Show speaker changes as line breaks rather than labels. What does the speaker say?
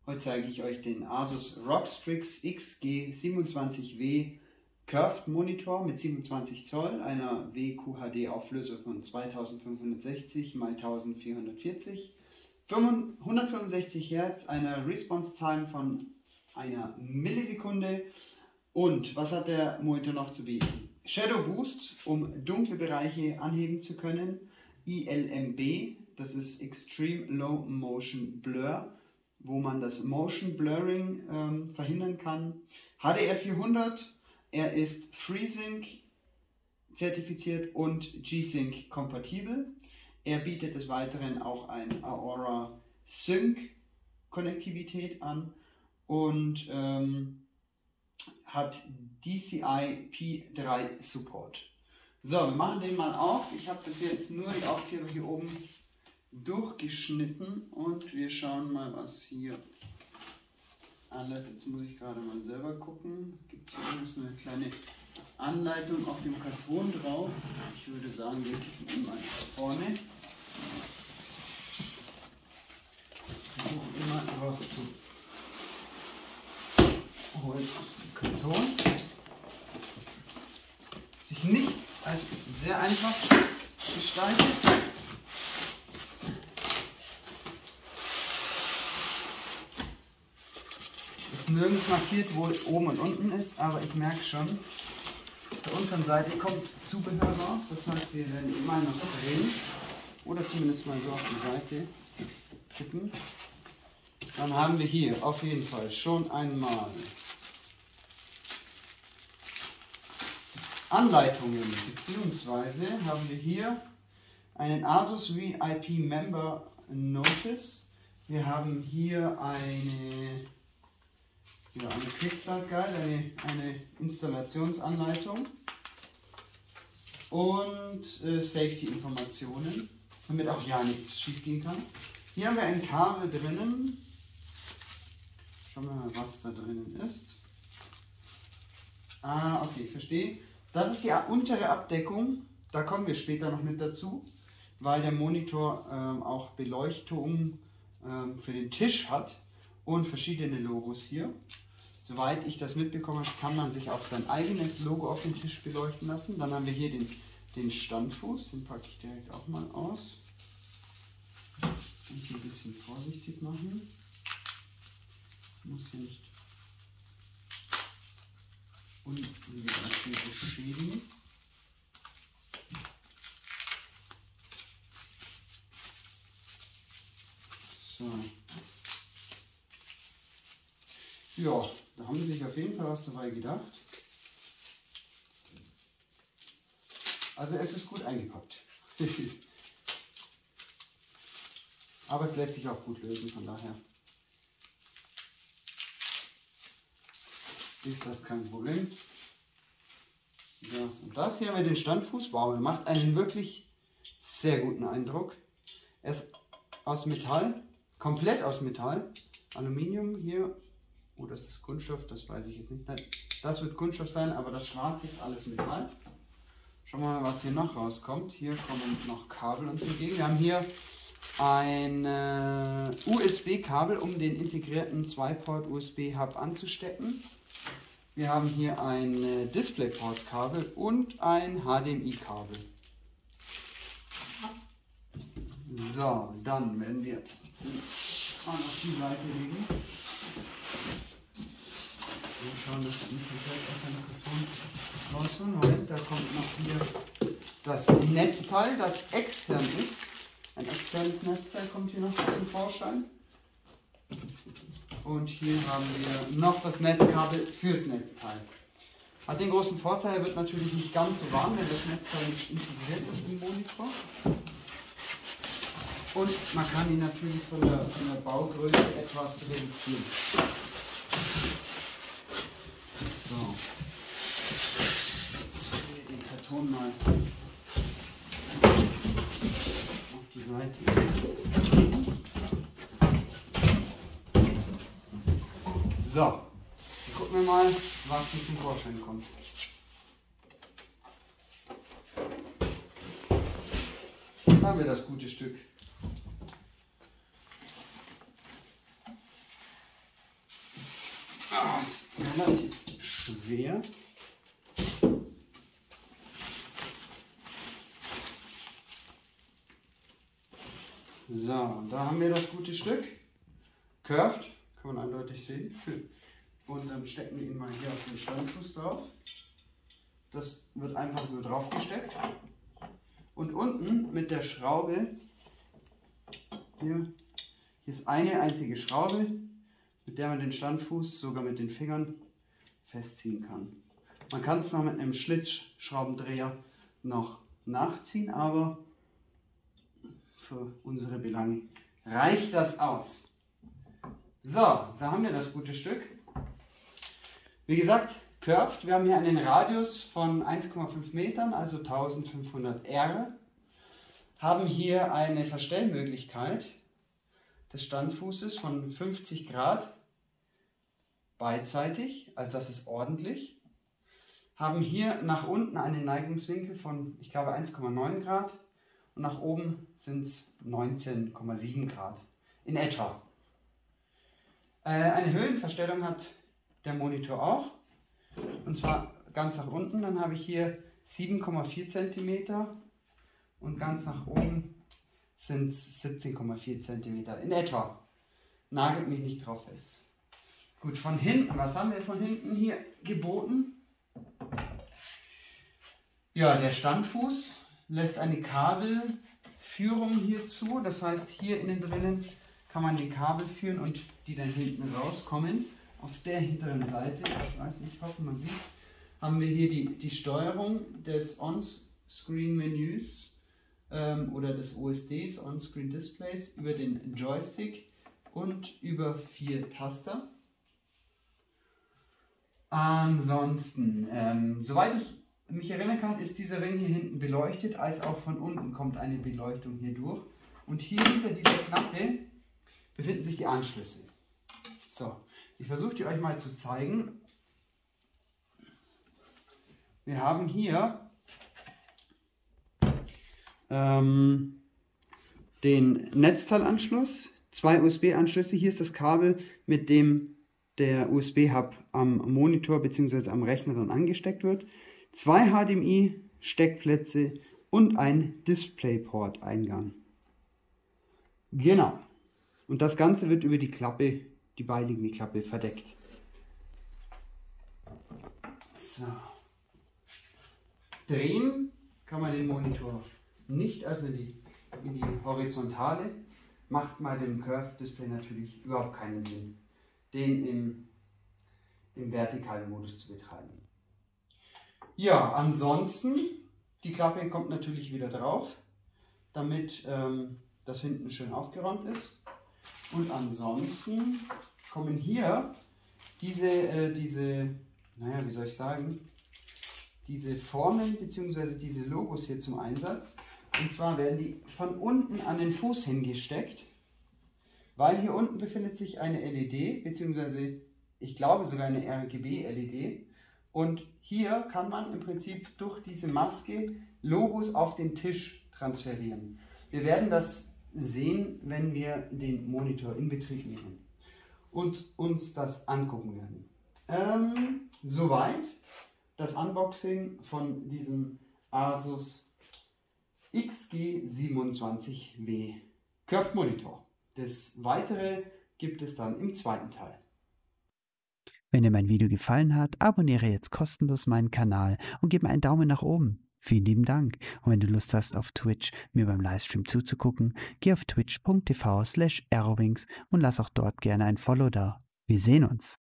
Heute zeige ich euch den Asus ROG Strix XG27W Curved Monitor mit 27 Zoll, einer WQHD Auflösung von 2560 x 1440, 165 Hertz, einer Response Time von einer Millisekunde. Und was hat der Monitor noch zu bieten? Shadow Boost, um dunkle Bereiche anheben zu können. ILMB, das ist Extreme Low Motion Blur, wo man das Motion Blurring verhindern kann. HDR 400, er ist FreeSync zertifiziert und G-Sync kompatibel. Er bietet des Weiteren auch ein Aura Sync Konnektivität an und hat DCI P3 Support. So, wir machen den mal auf. Ich habe bis jetzt nur die Aufkleber hier oben durchgeschnitten und wir schauen mal, was hier alles. Jetzt muss ich gerade mal selber gucken. Gibt hier übrigens eine kleine Anleitung auf dem Karton drauf. Ich würde sagen, wir kippen ihn mal nach vorne. Ich versuche immer was zu holen aus dem Karton. Sich nicht als sehr einfach gestaltet. Ist nirgends markiert, wo oben und unten ist, aber ich merke schon, auf der unteren Seite kommt Zubehör raus. Das heißt, wir werden immer noch drehen oder zumindest mal so auf die Seite kippen. Dann haben wir hier auf jeden Fall schon einmal Anleitungen, beziehungsweise haben wir hier einen Asus VIP Member Notice. Wir haben hier eine Kickstart Guide, eine Installationsanleitung und Safety Informationen, damit auch ja nichts schief gehen kann. Hier haben wir ein Kabel drinnen. Schauen wir mal, was da drinnen ist. Ah, okay, ich verstehe. Das ist die untere Abdeckung, da kommen wir später noch mit dazu, weil der Monitor auch Beleuchtung für den Tisch hat und verschiedene Logos hier. Soweit ich das mitbekommen habe, kann man sich auch sein eigenes Logo auf den Tisch beleuchten lassen. Dann haben wir hier den Standfuß, den packe ich direkt auch mal aus. Und ein bisschen vorsichtig machen. Muss hier nicht beschädigen. So. Ja, da haben sie sich auf jeden Fall was dabei gedacht. Also es ist gut eingepackt. Aber es lässt sich auch gut lösen, von daher ist das kein Problem. Das und das hier mit dem Standfuß, wow, er macht einen wirklich sehr guten Eindruck. Er ist aus Metall, komplett aus Metall. Aluminium hier, oder ist das Kunststoff? Das weiß ich jetzt nicht. Nein, das wird Kunststoff sein, aber das Schwarze ist alles Metall. Schauen wir mal, was hier noch rauskommt. Hier kommen noch Kabel uns entgegen. Wir haben hier ein USB-Kabel, um den integrierten 2-Port USB-Hub anzustecken. Wir haben hier ein DisplayPort-Kabel und ein HDMI-Kabel. So, dann werden wir mal auf die Seite legen. Wir schauen, dass wir nicht komplett aus dem Karton rausholen. Moment, da kommt noch hier das Netzteil, das extern ist. Ein externes Netzteil kommt hier noch zum Vorschein. Und hier haben wir noch das Netzkabel fürs Netzteil. Hat den großen Vorteil, er wird natürlich nicht ganz so warm, wenn das Netzteil nicht integriert ist im Monitor. Und man kann ihn natürlich von der Baugröße etwas reduzieren. So. Jetzt wir den Karton mal auf die Seite. So, dann gucken wir mal, was hier zum Vorschein kommt. Da haben wir das gute Stück. ist relativ schwer. So, da haben wir das gute Stück. Curved, kann man eindeutig sehen. Und dann stecken wir ihn mal hier auf den Standfuß drauf. Das wird einfach nur drauf gesteckt. Und unten mit der Schraube, hier ist eine einzige Schraube, mit der man den Standfuß sogar mit den Fingern festziehen kann. Man kann es noch mit einem Schlitzschraubendreher noch nachziehen, aber für unsere Belange reicht das aus. So, da haben wir das gute Stück. Wie gesagt, curved. Wir haben hier einen Radius von 1,5 Metern, also 1500 R. Haben hier eine Verstellmöglichkeit des Standfußes von 50 Grad beidseitig, also das ist ordentlich. Haben hier nach unten einen Neigungswinkel von, ich glaube, 1,9 Grad und nach oben sind es 19,7 Grad in etwa. Eine Höhenverstellung hat der Monitor auch, und zwar ganz nach unten. Dann habe ich hier 7,4 cm und ganz nach oben sind es 17,4 cm in etwa. Nagelt mich nicht drauf fest. Gut, von hinten, was haben wir von hinten hier geboten? Ja, der Standfuß lässt eine Kabelführung hier zu. Das heißt, hier innen drinnen kann man die Kabel führen und die dann hinten rauskommen. Auf der hinteren Seite, ich weiß nicht, ich hoffe man sieht es, haben wir hier die Steuerung des On-Screen-Menüs oder des OSDs, On-Screen Displays, über den Joystick und über 4 Taster. Ansonsten, soweit ich mich erinnern kann, ist dieser Ring hier hinten beleuchtet, als auch von unten kommt eine Beleuchtung hier durch. Und hier hinter dieser Klappe befinden sich die Anschlüsse. So, ich versuche die euch mal zu zeigen. Wir haben hier den Netzteilanschluss, 2 USB-Anschlüsse. Hier ist das Kabel, mit dem der USB-Hub am Monitor bzw. am Rechner dann angesteckt wird. 2 HDMI-Steckplätze und ein DisplayPort-Eingang. Genau. Und das Ganze wird über die Klappe, die beiliegende Klappe, verdeckt. So. Drehen kann man den Monitor nicht, also in die Horizontale. Macht bei dem Curved Display natürlich überhaupt keinen Sinn, den im vertikalen Modus zu betreiben. Ja, ansonsten, die Klappe kommt natürlich wieder drauf, damit das hinten schön aufgeräumt ist. Und ansonsten kommen hier diese, naja, wie soll ich sagen, diese Formen bzw. diese Logos hier zum Einsatz. Und zwar werden die von unten an den Fuß hingesteckt, weil hier unten befindet sich eine LED, bzw. ich glaube sogar eine RGB-LED. Und hier kann man im Prinzip durch diese Maske Logos auf den Tisch transferieren. Wir werden das sehen, wenn wir den Monitor in Betrieb nehmen und uns das angucken werden. Soweit das Unboxing von diesem Asus XG27W Curved Monitor. Das Weitere gibt es dann im zweiten Teil.
Wenn dir mein Video gefallen hat, abonniere jetzt kostenlos meinen Kanal und gib mir einen Daumen nach oben. Vielen lieben Dank. Und wenn du Lust hast, auf Twitch mir beim Livestream zuzugucken, geh auf twitch.tv/arrowinks und lass auch dort gerne ein Follow da. Wir sehen uns.